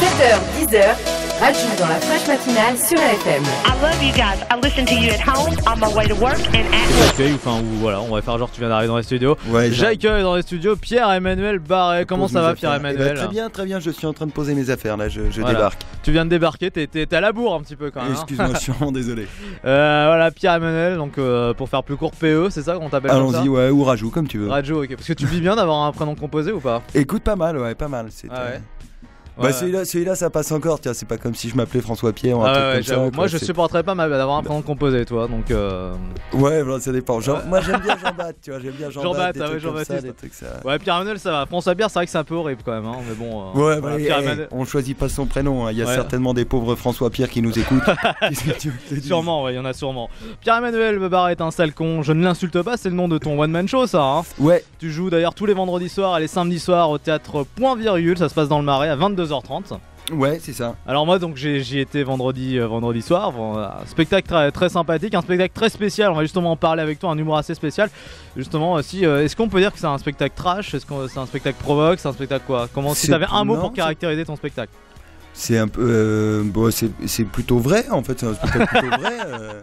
7h-10h, Raju dans la fraîche matinale sur LFM. I love you guys. I listen to you at home, on my way to work and at work. Enfin, voilà, on va faire genre tu viens d'arriver dans les studios. Ouais, J'accueille dans les studios Pierre-Emmanuel Barret. Comment ça va Pierre-Emmanuel? Très bien, je suis en train de poser mes affaires là, je voilà. Débarque. Tu viens de débarquer, t'es à la bourre un petit peu quand même. Excuse-moi, je suis vraiment désolé. Voilà, Pierre-Emmanuel, donc pour faire plus court PE, c'est ça qu'on t'appelle comme ça? Allons-y, ouais, ou Raju, comme tu veux. Raju, ok. Parce que tu vis bien d'avoir un prénom composé ou pas? Écoute, pas mal, ouais, pas mal. Ouais. Bah celui-là ça passe encore, tiens, c'est pas comme si je m'appelais François Pierre. Moi je supporterais pas d'avoir un prénom composé toi, donc Ouais, voilà, ça dépend. Moi j'aime bien Jean-Baptiste, tu vois, j'aime bien Jean-Baptiste. Ouais, Pierre-Emmanuel ça va. François Pierre, c'est vrai que c'est un peu horrible quand même, hein, mais bon. Ouais, voilà, on choisit pas son prénom, hein. Il y a certainement des pauvres François Pierre qui nous écoutent. Sûrement, ouais, il y en a sûrement. Pierre-Emmanuel Barret est un sale con, je ne l'insulte pas, c'est le nom de ton one-man show ça, hein. Ouais. Tu joues d'ailleurs tous les vendredis soirs et les samedis soirs au théâtre Point Virgule, ça se passe dans le Marais à 22h30. Ouais, c'est ça. Alors moi donc j'y étais vendredi soir, un spectacle très sympathique, un spectacle très spécial, on va justement en parler avec toi, un humour assez spécial. Justement est-ce qu'on peut dire que c'est un spectacle trash, est-ce que c'est un spectacle provoque, c'est un spectacle quoi? Si t'avais un mot pour caractériser ton spectacle? C'est un peu c'est plutôt vrai en fait, c'est un spectacle plutôt vrai.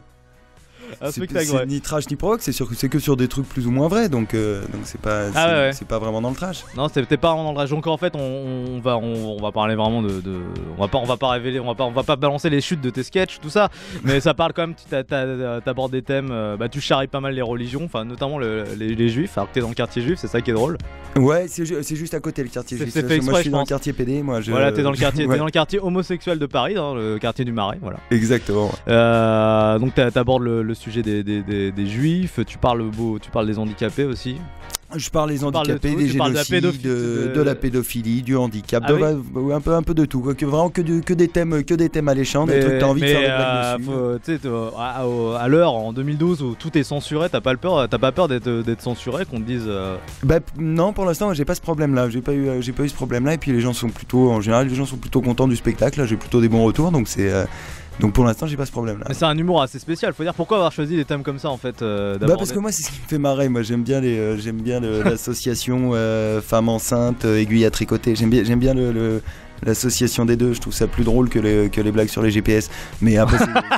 C'est ni trash ni provoque, c'est que sur des trucs plus ou moins vrais, donc c'est pas vraiment dans le trash. Non, t'es pas vraiment dans le trash. Donc en fait, on va parler vraiment on va pas révéler, on va pas balancer les chutes de tes sketchs, tout ça, mais ça parle quand même. T'abordes des thèmes, tu charries pas mal les religions, enfin notamment les juifs. Alors que t'es dans le quartier juif, c'est ça qui est drôle. Ouais, c'est juste à côté le quartier juif. C'est fait exprès, moi je suis dans le quartier PD, Voilà, t'es dans le quartier, t'es dans le quartier homosexuel de Paris, dans le quartier du Marais, voilà. Exactement. Donc t'abordes le sujet des juifs, tu parles des handicapés aussi. Je parle des handicapés, des génocides, de la pédophilie, du handicap, un peu de tout, vraiment que des thèmes alléchants, des trucs que t'as envie de faire des blagues dessus. À l'heure, en 2012 où tout est censuré, t'as pas peur d'être censuré, qu'on te dise Bah non, pour l'instant j'ai pas ce problème là, j'ai pas eu ce problème là, et puis en général les gens sont plutôt contents du spectacle, là j'ai plutôt des bons retours, donc pour l'instant j'ai pas ce problème là. Mais c'est un humour assez spécial, faut dire pourquoi avoir choisi des thèmes comme ça en fait. Parce que moi c'est ce qui me fait marrer, moi j'aime bien l'association femmes enceintes, aiguilles à tricoter, j'aime bien l'association des deux, je trouve ça plus drôle que les blagues sur les GPS, mais après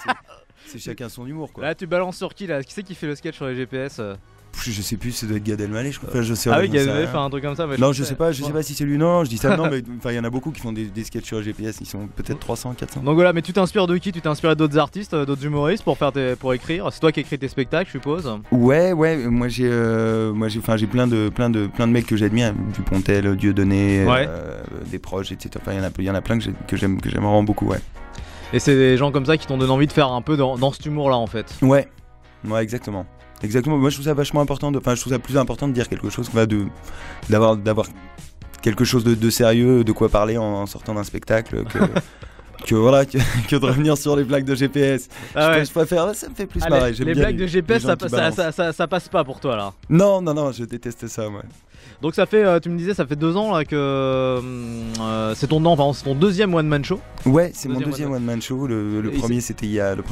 c'est chacun son humour quoi. Là tu balances sur qui là? Qui c'est qui fait le sketch sur les GPS? Je sais plus, ça doit être Gad Elmaleh, je crois. Enfin, oui, Gad Elmaleh fait un truc comme ça. Non, je sais pas si c'est lui. Non, je dis ça. Non, mais il y en a beaucoup qui font des sketchs sur GPS. Ils sont peut-être 300, 400. Donc voilà, mais tu t'inspires de qui? Tu t'es inspiré d'autres artistes, d'autres humoristes pour écrire? C'est toi qui écris tes spectacles, je suppose. Ouais. Moi j'ai plein de mecs que j'admire. Dupontel, Dieudonné, des proches, etc. Enfin, il y en a plein que j'aime vraiment beaucoup, ouais. Et c'est des gens comme ça qui t'ont donné envie de faire un peu dans cet humour-là, en fait. Ouais, exactement. Moi je trouve ça vachement important, je trouve ça plus important de dire quelque chose, d'avoir quelque chose de sérieux, de quoi parler en sortant d'un spectacle que de revenir sur les blagues de GPS. Je préfère, ça me fait plus marrer. Les blagues de GPS ça passe pas pour toi là. Non, je déteste ça moi. Donc ça fait, tu me disais, ça fait 2 ans là que c'est ton deuxième one man show. Ouais, c'est mon deuxième one man show. Le premier c'était il y a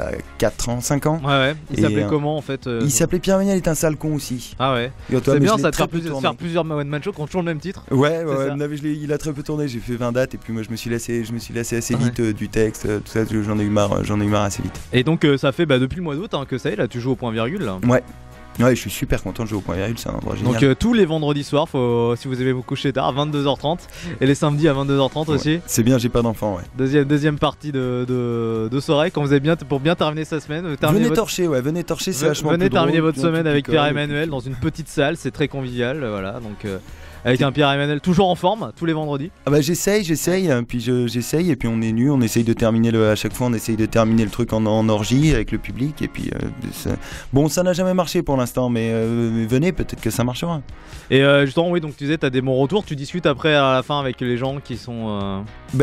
4 ans, 5 ans. Ouais. Il s'appelait comment en fait Il s'appelait Pierre-Emmanuel est un sale con aussi. Ah ouais. C'est bien ça de faire plusieurs one man show qui ont toujours le même titre. Ouais. Il a très peu tourné. J'ai fait 20 dates et puis moi je me suis lassé assez vite du texte, tout ça. J'en ai eu marre assez vite. Et donc ça fait depuis le mois d'août que ça y est là, tu joues au Point Virgule là. Ouais, je suis super content de jouer au Point Virgule, c'est un endroit génial. Donc tous les vendredis soirs, si vous aimez vous coucher tard, à 22h30 et les samedis à 22h30 aussi. C'est bien, j'ai pas d'enfant, ouais. Deuxième partie de soirée quand vous avez pour bien terminer sa semaine. Venez torcher, c'est vachement Venez plus terminer drôle, votre semaine avec Pierre-Emmanuel dans une petite salle, c'est très convivial, voilà. Donc avec un Pierre-Emmanuel toujours en forme tous les vendredis. Ah bah j'essaye, puis j'essaye et puis on est nus, on essaye de terminer à chaque fois on essaye de terminer le truc en orgie avec le public et puis ça n'a jamais marché pour l'instant mais venez, peut-être que ça marchera. Et justement oui, donc tu disais t'as des bons retours, tu discutes après à la fin avec les gens qui sont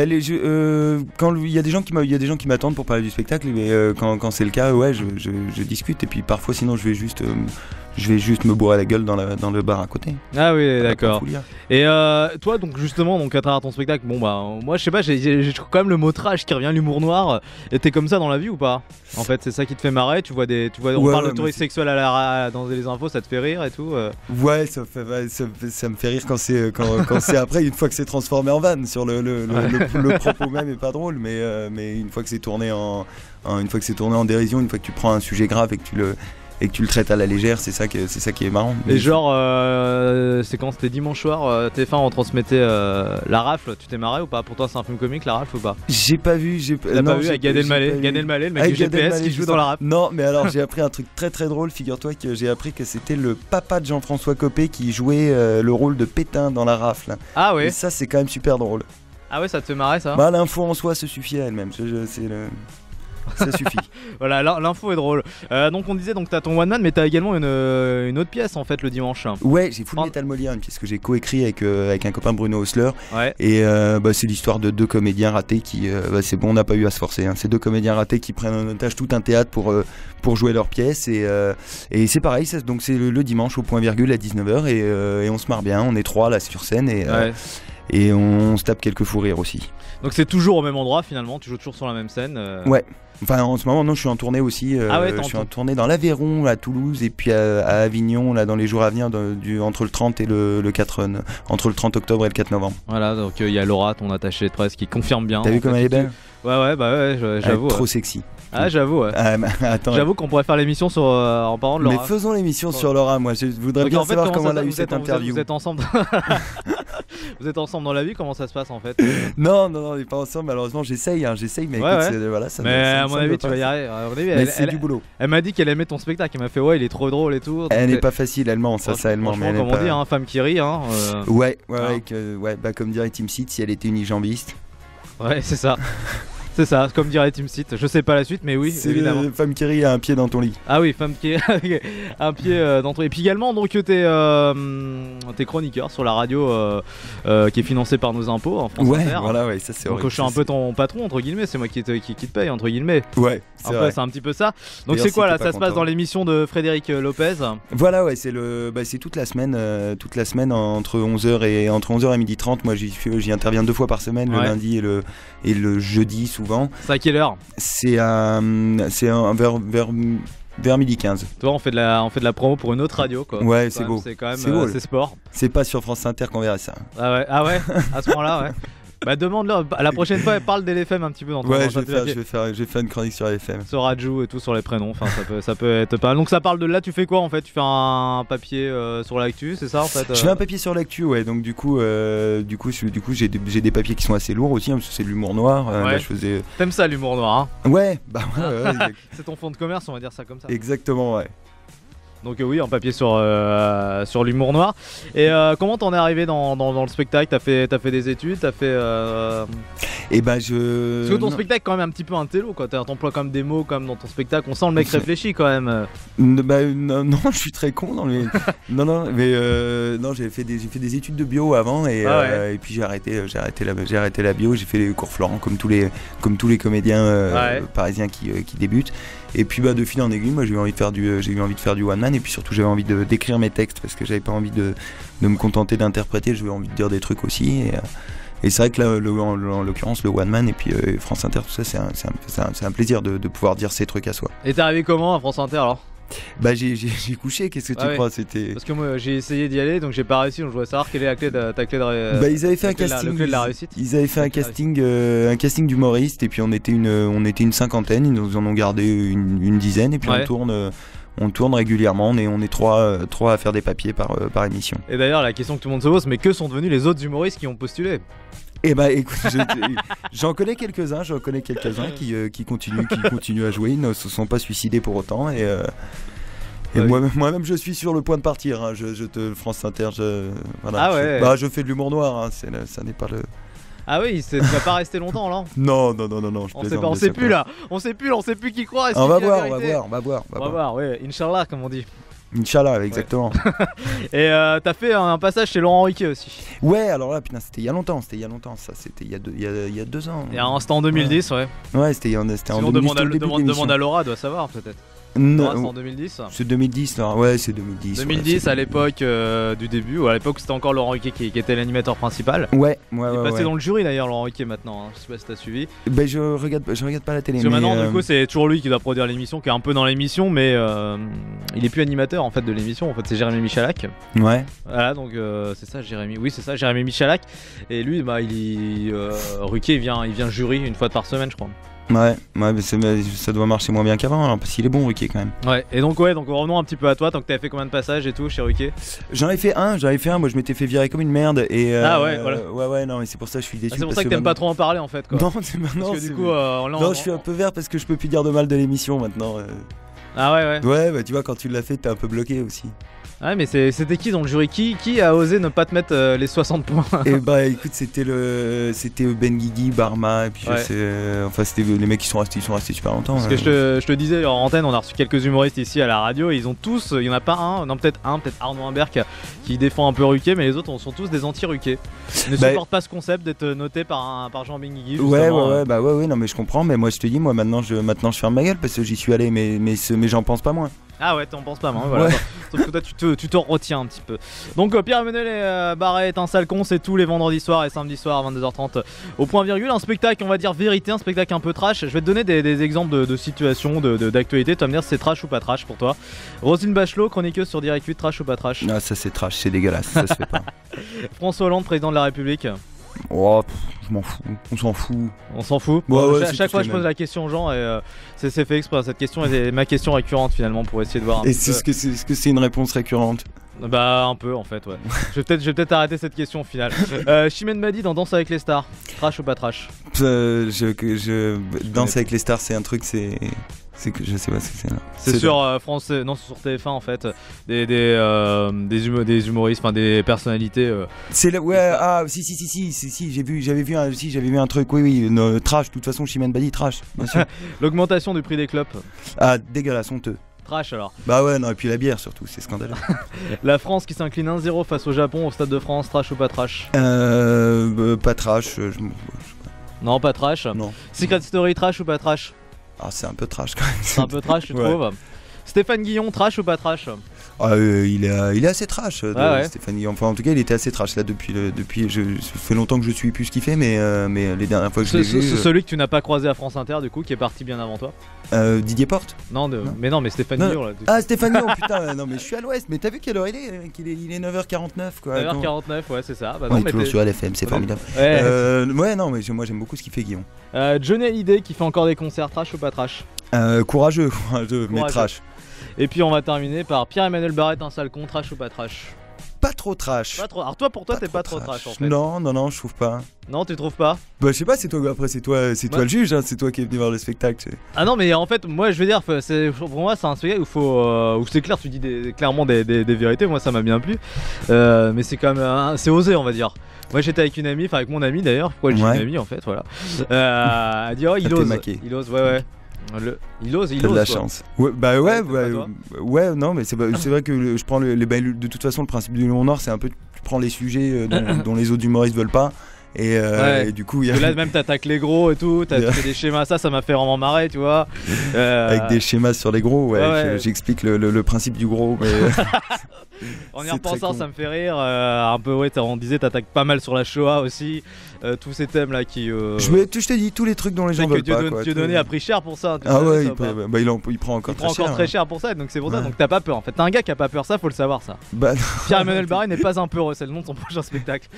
quand il y a des gens qui m'attendent pour parler du spectacle mais quand c'est le cas je discute et puis parfois sinon je vais juste je vais juste me bourrer la gueule dans le bar à côté. Ah oui, d'accord. Pas fouiller. Et toi, donc justement, donc à travers ton spectacle, bon bah, moi je sais pas, j'ai quand même le mot trash qui revient, l'humour noir. Et t'es comme ça dans la vie ou pas? En fait, c'est ça qui te fait marrer. On Ouais, parle de ouais, tourisme sexuel dans les infos, ça te fait rire et tout. Ouais, ça me fait rire quand c'est après, une fois que c'est transformé en vanne. Sur le propos même est pas drôle, mais une fois que c'est tourné une fois que c'est tourné en dérision, une fois que tu prends un sujet grave et que tu le traites à la légère, c'est ça qui est marrant. Et genre, c'est quand c'était dimanche soir, TF1 on transmettait La Rafle, tu t'es marré ou pas? Pour toi c'est un film comique La Rafle ou pas? J'ai pas vu, T'as pas vu avec Gad Elmaleh, le mec du GPS qui joue dans La Rafle. Non, mais alors j'ai appris un truc très très drôle, figure-toi que j'ai appris que c'était le papa de Jean-François Copé qui jouait le rôle de Pétain dans La Rafle. Ah ouais. Et ça c'est quand même super drôle. Ah ouais, ça te fait marrer ça? Bah l'info en soi se suffit à elle-même, ça suffit. Voilà, l'info est drôle. Donc on disait, donc t'as ton one man, mais t'as également une autre pièce en fait le dimanche. Ouais, j'ai Full Metal Molière, une pièce que j'ai coécrit avec un copain Bruno Osler. Ouais. Et c'est l'histoire de deux comédiens ratés qui, c'est bon, on n'a pas eu à se forcer. Hein. C'est deux comédiens ratés qui prennent en otage tout un théâtre pour jouer leur pièce. Et c'est pareil, donc c'est le dimanche au point virgule à 19h et on se marre bien. On est trois là sur scène et on se tape quelques fous rires aussi. Donc c'est toujours au même endroit finalement, tu joues toujours sur la même scène. Ouais. Enfin en ce moment non, je suis en tournée aussi. Je suis en tournée dans l'Aveyron, à Toulouse et puis à Avignon là dans les jours à venir entre le 30 et le 4 entre le 30 octobre et le 4 novembre. Voilà, donc il y a Laura, ton attachée de presse, qui confirme bien. T'as vu comme elle est belle? Ouais, j'avoue. Trop sexy. Ah j'avoue. Ouais. Attends. J'avoue qu'on pourrait faire l'émission sur en parlant de Laura. Mais faisons l'émission sur Laura. Moi, je voudrais donc, bien en fait, savoir comment elle a eu cette interview. Vous êtes ensemble. Vous êtes ensemble dans la vie, comment ça se passe en fait? Non, on n'est pas ensemble. Malheureusement, j'essaye, mais écoute, voilà, ça. Mais à mon avis, tu vas y arriver. Mais c'est du boulot. Elle m'a dit qu'elle aimait ton spectacle. Elle m'a fait il est trop drôle et tout. Elle n'est pas facile, elle ment, ça elle ment. Mais comme on dit, femme qui rit. Ouais, comme dirait Team Seat, si elle était unijambiste. Ouais, c'est ça. C'est ça, comme dirait Team Seat. Je sais pas la suite, mais oui, c'est évidemment. Femme qui rit a un pied dans ton lit. Ah oui, femme qui a un pied dans ton lit. Et puis également, donc t'es chroniqueur sur la radio qui est financée par nos impôts en France Inter. Voilà, ça c'est horrible. Donc je suis un peu ton patron entre guillemets, c'est moi qui te paye entre guillemets. Ouais, c'est un petit peu ça. Donc c'est quoi là? Ça se passe dans l'émission de Frédéric Lopez. Voilà, c'est toute la semaine entre 11h et 12h30. Moi j'y interviens 2 fois par semaine, le lundi et le jeudi souvent. C'est à quelle heure? C'est vers 12h15. Toi on fait de la promo pour une autre radio quoi. Ouais, c'est beau. C'est quand même c'est sport. C'est pas sur France Inter qu'on verra ça. Ah ouais, à ce moment-là ouais. Bah demande-leur, à la prochaine fois, parle des LFM un petit peu dans ton je vais faire une chronique sur LFM. Sur Raju et tout, sur les prénoms, enfin ça peut être pas mal. Donc ça parle de là, tu fais quoi en fait? Tu fais un papier sur l'actu, c'est ça en fait? Je fais un papier sur l'actu, ouais, donc du coup j'ai des papiers qui sont assez lourds aussi, parce que c'est de l'humour noir. Là, T'aimes ça l'humour noir hein? Ouais, c'est ton fond de commerce, on va dire ça comme ça. Exactement, ouais. Donc oui, un papier sur l'humour noir. Et comment t'en es arrivé dans le spectacle? T'as fait des études, t'as fait... Parce que ton spectacle quand même un petit peu un télo quoi. T'emploies quand même des mots comme dans ton spectacle. On sent le mec réfléchi quand même. Non, je suis très con dans les... non, j'ai fait des études de bio avant et puis j'ai arrêté la bio. J'ai fait les cours Florent comme tous les comédiens parisiens qui débutent. Et puis de fil en aiguille, moi j'ai eu envie de faire du one man et puis surtout j'avais envie d'écrire mes textes parce que j'avais pas envie de me contenter d'interpréter, j'avais envie de dire des trucs aussi et c'est vrai que là en l'occurrence le one man et puis France Inter tout ça c'est un plaisir de pouvoir dire ces trucs à soi. Et t'es arrivé comment à France Inter alors? J'ai couché, qu'est-ce que tu crois? C'était... Parce que moi j'ai essayé d'y aller donc j'ai pas réussi, donc je voudrais savoir quelle est ta clé de ils avaient fait un casting, le clé de la réussite. Ils avaient fait un casting d'humoristes et puis on était une cinquantaine, ils nous en ont gardé une dizaine et puis on tourne régulièrement, on est trois à faire des papiers par émission. Et d'ailleurs la question que tout le monde se pose, mais que sont devenus les autres humoristes qui ont postulé? Écoute, j'en connais quelques-uns qui continuent à jouer, ils ne se sont pas suicidés pour autant et moi-même je suis sur le point de partir, hein. France Inter, je fais de l'humour noir, hein. Ça n'est pas le... Ah oui, tu vas pas rester longtemps là? Non, je plaisante. On sait plus là, on sait plus qui croit. On va voir, ouais, Inch'Allah comme on dit. Inch'Allah, exactement. Et t'as fait un passage chez Laurent Ruquier aussi. Ouais, alors là, putain, c'était il y a longtemps, ça, c'était il y a 2 ans. C'était en 2010, ouais. Ouais, c'était en Sinon, demande à Laura, elle doit savoir peut-être. Non, c'est en 2010. C'est 2010, là. Ouais, c'est 2010. 2010, ouais, à l'époque du début, ou à l'époque c'était encore Laurent Ruquier qui était l'animateur principal. Ouais. Il est passé dans le jury d'ailleurs, Laurent Ruquier maintenant. Hein. Je sais pas si t'as suivi. Ben je regarde pas la télé. Parce que maintenant, du coup, c'est toujours lui qui doit produire l'émission, qui est un peu dans l'émission, mais il est plus animateur en fait de l'émission. En fait, c'est Jérémy Michalak. Ouais. Voilà, donc c'est ça, Jérémy. Oui, c'est ça, Jérémy Michalak. Et lui, bah, Ruquier, il vient jury une fois par semaine, je crois. Ouais, mais ça doit marcher moins bien qu'avant, alors, parce qu'il est bon, Ruquier, quand même. Ouais, et donc revenons un petit peu à toi. Donc t'avais fait combien de passages et tout chez Ruquier? J'en avais fait un. Moi je m'étais fait virer comme une merde. Et, ah ouais, voilà. Ouais, non, mais c'est pour ça que je suis déçu. C'est pour ça que t'aimes pas trop en parler en fait, quoi. Non, c'est maintenant. Parce que du coup, non, je suis un peu vert parce que je peux plus dire de mal de l'émission maintenant. Ah ouais. Ouais, bah tu vois, quand tu l'as fait, t'es un peu bloqué aussi. Ouais, mais c'était qui dans le jury? Qui a osé ne pas te mettre les 60 points? Et bah écoute, c'était Ben Guigui, Barma, et puis c'était les mecs qui sont restés super longtemps. Parce que je te disais en antenne, on a reçu quelques humoristes ici à la radio, et ils ont tous, il y en a pas un, non peut-être Arnaud Imbert qui défend un peu Ruquier, mais les autres sont tous des anti-Ruquier. Ils ne supportent pas ce concept d'être noté par Jean Benguigui. Ouais, non mais je comprends, mais moi je te dis, maintenant je ferme ma gueule parce que j'y suis allé, mais j'en pense pas moins. Ah ouais, t'en penses pas, moi. Voilà. Ouais. Sauf que toi, tu te retiens un petit peu. Donc, Pierre-Emmanuel Barret est un sale con, c'est tous les vendredis soirs et samedis soirs à 22h30 au point virgule. Un spectacle, on va dire vérité, un spectacle un peu trash. Je vais te donner des exemples de situations, d'actualité. Tu vas me dire si c'est trash ou pas trash pour toi. Roselyne Bachelot, chroniqueuse sur Direct 8, trash ou pas trash? Ah, ça c'est trash, c'est dégueulasse, ça se fait pas. François Hollande, président de la République. Oh, je m'en fous, on s'en fout. On s'en fout. À chaque fois je pose la question aux gens et c'est fait exprès. Cette question est ma question récurrente finalement pour essayer de voir. Est-ce que c'est une réponse récurrente? Bah un peu en fait, ouais. Je vais peut-être arrêter cette question au final. Chimène Badi dans Danse avec les stars, trash ou pas trash? Danse avec les stars, c'est un truc, c'est que je sais pas ce que c'est là. C'est sur France, non, c'est sur TF1 en fait. Des humoristes, enfin des personnalités. C'est là, ouais, si, j'avais vu un truc, oui, trash. De toute façon, Chimène Badi, trash, bien sûr. L'augmentation du prix des clopes. Ah, dégueulasse, honteux. Trash alors. Bah ouais, non, et puis la bière surtout, c'est scandaleux. La France qui s'incline 1-0 face au Japon au Stade de France, trash ou pas trash? Pas trash. Non, pas trash. Non. Secret Story, trash ou pas trash? Ah, c'est un peu trash quand même. C'est un peu trash, tu trouves? Stéphane Guillon, trash ou pas trash? Il est assez trash, Stéphane Guillon. Enfin, en tout cas, il était assez trash là depuis. Ça fait longtemps que je suis plus ce qu'il fait, mais les dernières fois que je l'ai vu. C'est celui que tu n'as pas croisé à France Inter, du coup, qui est parti bien avant toi. Didier Porte? Non, mais Stéphane Guillon là. Ah, Stéphane Guillon, putain, non, mais je suis à l'ouest. Mais t'as vu quelle heure il est? Il est 9h49 quoi. 9h49, ouais, c'est ça. Bah, on est toujours sur LFM, c'est formidable. Ouais, non, mais moi j'aime beaucoup ce qu'il fait, Guillon. Johnny Hallyday qui fait encore des concerts, trash ou pas trash? Courageux, mais trash. Et puis on va terminer par Pierre-Emmanuel Barret, un sale con, trash ou pas trash? Pas trop trash. Pas trop. Alors pour toi t'es pas trop trash en fait. Non, je trouve pas. Non, tu trouves pas? Bah je sais pas, c'est toi le juge, hein, c'est toi qui es venu voir le spectacle. Ah non, mais en fait moi je veux dire, pour moi c'est un spectacle où c'est clair, tu dis clairement des vérités. Moi ça m'a bien plu, mais c'est quand même c'est osé, on va dire. Moi j'étais avec une amie, enfin avec mon ami d'ailleurs. Pourquoi je dis une amie en fait, voilà. Elle dit il ose, ouais. Il ose. T'as de la chance. Ouais, non, mais c'est vrai que je prends de toute façon le principe du Lion Noir, c'est un peu tu prends les sujets dont les autres humoristes veulent pas. Et du coup, là même t'attaques les gros et tout, tu fais des schémas, ça m'a fait vraiment marrer, tu vois. Avec des schémas sur les gros, j'explique le principe du gros. Mais en y repensant, ça me fait rire. Un peu, on disait t'attaques pas mal sur la Shoah aussi. Tous ces thèmes là qui. Je t'ai dit tous les trucs dont les gens veulent pas. Dieudonné a pris cher pour ça. Ah ouais, il prend encore très cher. Il prend encore très cher pour ça, donc c'est pour ça. Donc t'as pas peur en fait. T'as un gars qui a pas peur, ça faut le savoir ça. Pierre-Emmanuel Barret n'est pas un peureux, c'est le nom de son prochain spectacle.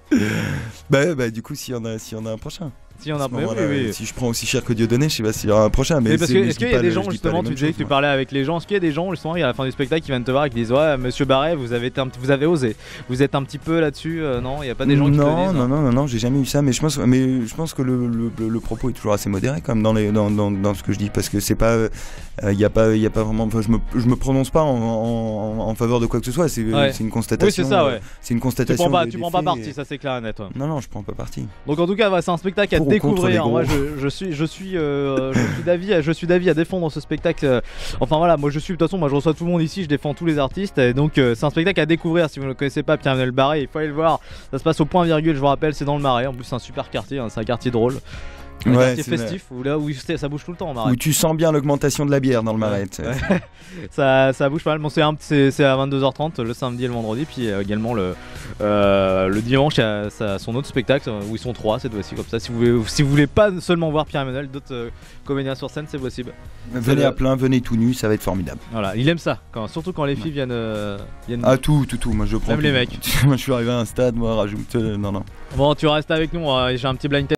Du coup, s'il y en a un prochain. Si on a oui. Si je prends aussi cher que Dieudonné, je sais pas s'il y aura un prochain. Mais parce que est-ce qu'il y a des gens justement, tu disais que tu parlais avec les gens, est-ce qu'il y a des gens justement à la fin du spectacle qui viennent te voir et qui disent ouais monsieur Barret vous avez osé, vous êtes un petit peu là-dessus, non, il y a pas des gens qui te le disent? Non, j'ai jamais eu ça, mais je pense que le propos est toujours assez modéré quand même dans ce que je dis, parce que c'est pas il y a pas vraiment, je me prononce pas en faveur de quoi que ce soit, c'est une constatation. Oui, c'est ça, ouais. C'est une constatation. Tu prends pas parti, ça c'est clair et net. Non, je prends pas parti. Donc en tout cas, c'est un spectacle à découvrir. Moi je suis d'avis à défendre ce spectacle. Enfin voilà, moi de toute façon moi je reçois tout le monde ici, je défends tous les artistes, et donc c'est un spectacle à découvrir. Si vous ne le connaissez pas, Pierre-Emmanuel Barret, il faut aller le voir. Ça se passe au point virgule, je vous rappelle, c'est dans le Marais. En plus c'est un super quartier, c'est un quartier drôle. Un Ouais, quartier c'est festif où là où ça bouge tout le temps en Où Marais. tu sens bien l'augmentation de la bière dans le Marais. tu sais. Ouais. Ça bouge pas mal. Bon, c'est à 22h30 le samedi et le vendredi, puis également le dimanche il y a son autre spectacle où ils sont 3 cette fois-ci comme ça. Si vous voulez pas seulement voir Pierre-Emmanuel, d'autres comédiens sur scène, c'est possible. Venez à plein, venez tout nu, ça va être formidable. Voilà, il aime ça, surtout quand les filles viennent. Ah tout, moi je prends. Même tout. les mecs. Moi je suis arrivé à un stade, moi rajoute. Non. Bon, tu restes avec nous, j'ai un petit blind test.